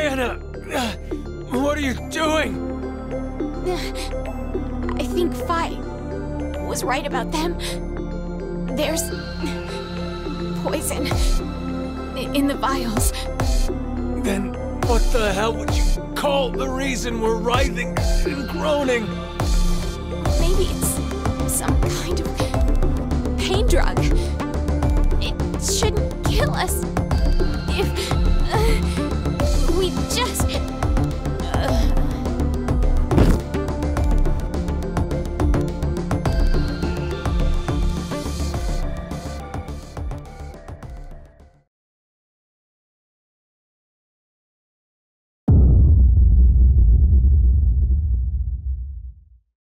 Anna! What are you doing? I think Fi was right about them. There's poison in the vials. Then what the hell would you call the reason we're writhing and groaning? Maybe it's some kind of pain drug.